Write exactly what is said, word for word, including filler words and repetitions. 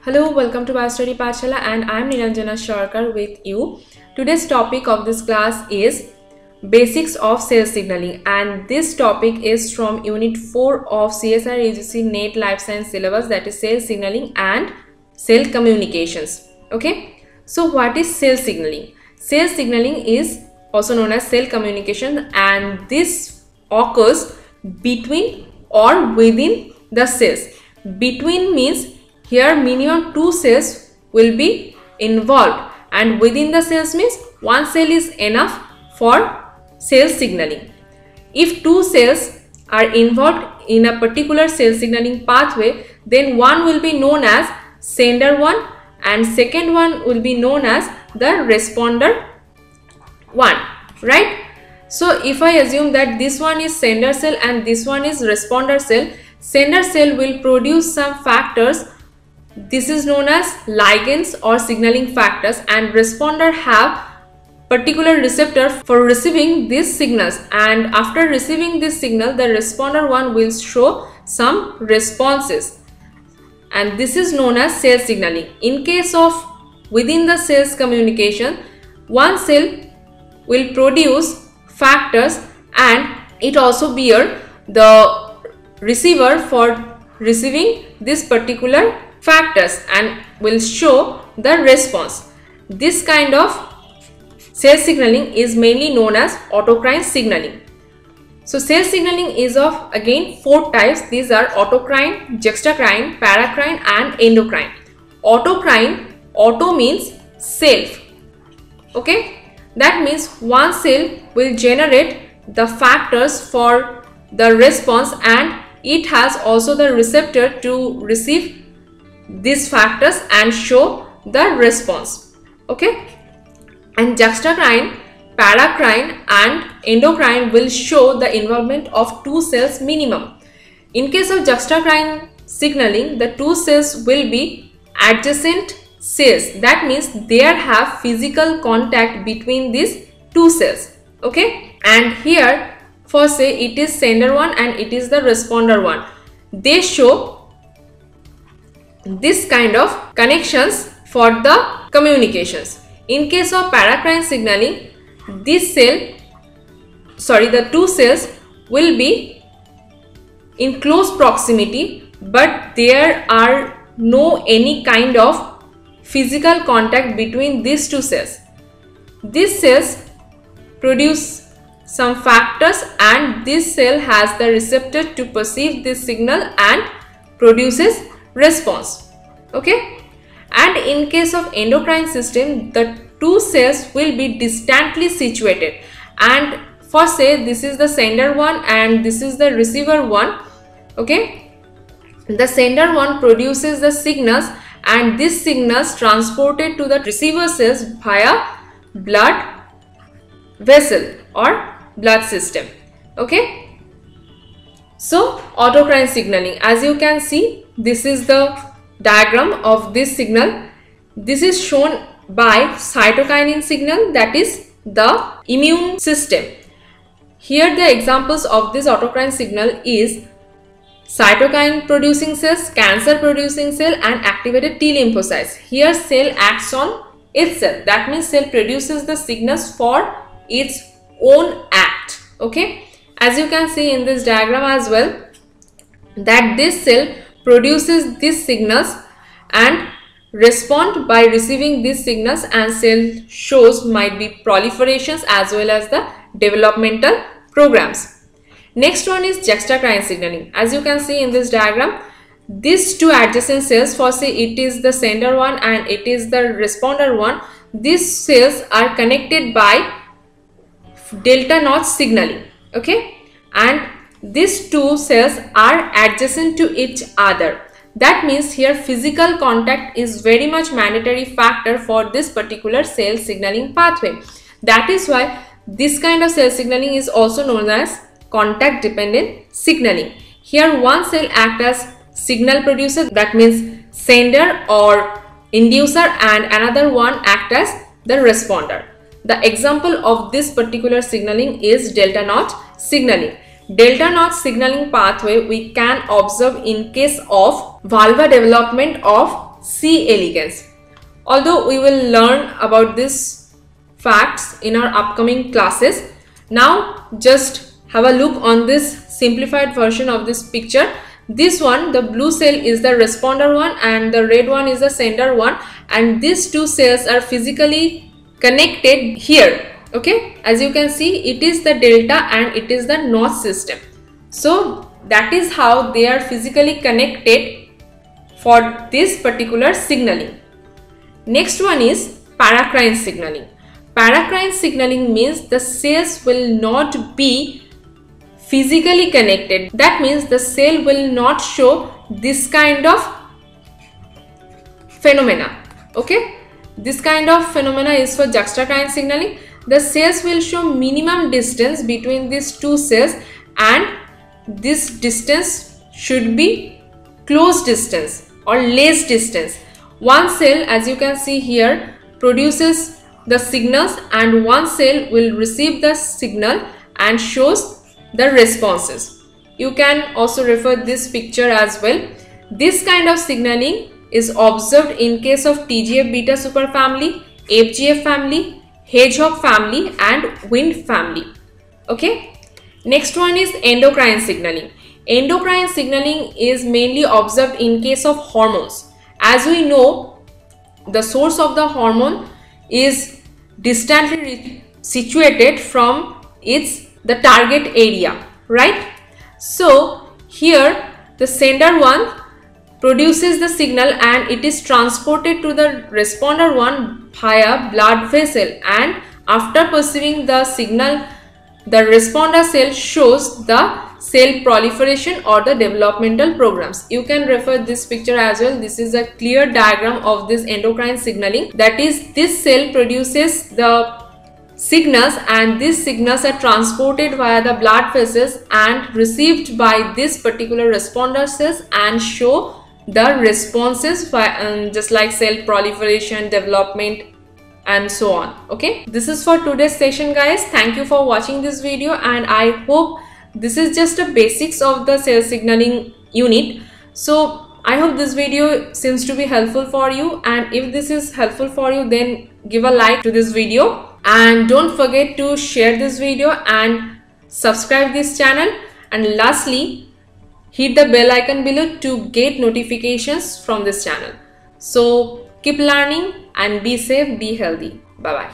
Hello, welcome to Biostudy Pathshala and I am Niranjana Sharkar with you. Today's topic of this class is Basics of Cell Signaling, and this topic is from Unit four of C S I R U G C NET Life Science syllabus, that is Cell Signaling and Cell Communications. Okay, so what is cell signaling? Cell signaling is also known as cell communication, and this occurs between or within the cells. Between means here minimum two cells will be involved, and within the cells means one cell is enough for cell signaling. If two cells are involved in a particular cell signaling pathway, then one will be known as sender one and second one will be known as the responder one, right? So if I assume that this one is sender cell and this one is responder cell, sender cell will produce some factors. This is known as ligands or signaling factors, and responder have particular receptor for receiving these signals, and after receiving this signal the responder one will show some responses, and this is known as cell signaling. In case of within the cells communication, one cell will produce factors and it also bear the receiver for receiving this particular factors and will show the response. This kind of cell signaling is mainly known as autocrine signaling. So cell signaling is of again four types. These are autocrine, juxtacrine, paracrine and endocrine. Autocrine, auto means self. Okay, that means one cell will generate the factors for the response and it has also the receptor to receive these factors and show the response. Okay, and juxtacrine, paracrine and endocrine will show the involvement of two cells minimum. In case of juxtacrine signaling, the two cells will be adjacent cells. That means there have physical contact between these two cells. Okay, and here for say it is sender one and it is the responder one. They show this kind of connections for the communications. In case of paracrine signaling, this cell, sorry, the two cells will be in close proximity, but there are no any kind of physical contact between these two cells. These cells produce some factors and this cell has the receptor to perceive this signal and produces response. Okay, and in case of endocrine system, the two cells will be distantly situated, and for say this is the sender one and this is the receiver one. Okay, the sender one produces the signals and these signals transported to the receiver cells via blood vessel or blood system. Okay, so autocrine signaling, as you can see, this is the diagram of this signal. This is shown by cytokinin signal, that is the immune system. Here the examples of this autocrine signal is cytokine producing cells, cancer producing cell and activated T lymphocytes. Here cell acts on itself, that means cell produces the signals for its own act. Okay, as you can see in this diagram as well, that this cell produces these signals and respond by receiving these signals, and cell shows might be proliferations as well as the developmental programs. Next one is juxtacrine signaling. As you can see in this diagram, these two adjacent cells, for say it is the sender one and it is the responder one, these cells are connected by delta notch signaling. Okay, and these two cells are adjacent to each other. That means here physical contact is very much mandatory factor for this particular cell signaling pathway. That is why this kind of cell signaling is also known as contact dependent signaling. Here one cell acts as signal producer, that means sender or inducer, and another one acts as the responder. The example of this particular signaling is delta notch signaling. Delta notch signaling pathway we can observe in case of vulva development of C. elegans. Although we will learn about these facts in our upcoming classes, now just have a look on this simplified version of this picture. This one, the blue cell is the responder one and the red one is the sender one, and these two cells are physically connected here. Okay, as you can see, it is the delta and it is the notch system. So that is how they are physically connected for this particular signaling. Next one is paracrine signaling. Paracrine signaling means the cells will not be physically connected. That means the cell will not show this kind of phenomena. Okay, this kind of phenomena is for juxtacrine signaling. The cells will show minimum distance between these two cells, and this distance should be close distance or less distance. One cell, as you can see here, produces the signals and one cell will receive the signal and shows the responses. You can also refer this picture as well. This kind of signaling is observed in case of T G F beta superfamily, F G F family, hedgehog family and wind family. Okay. Next one is endocrine signaling. Endocrine signaling is mainly observed in case of hormones. As we know, the source of the hormone is distantly situated from its the target area, right? So here the sender one produces the signal and it is transported to the responder one via blood vessel, and after perceiving the signal, the responder cell shows the cell proliferation or the developmental programs. You can refer this picture as well. This is a clear diagram of this endocrine signaling. That is, this cell produces the signals and these signals are transported via the blood vessels and received by this particular responder cells and show the responses by, um, just like cell proliferation, development and so on. Okay, this is for today's session, guys. Thank you for watching this video, and I hope this is just a basics of the cell signaling unit. So I hope this video seems to be helpful for you, and if this is helpful for you, then give a like to this video and don't forget to share this video and subscribe this channel, and lastly hit the bell icon below to get notifications from this channel. So keep learning and be safe, be healthy. Bye bye.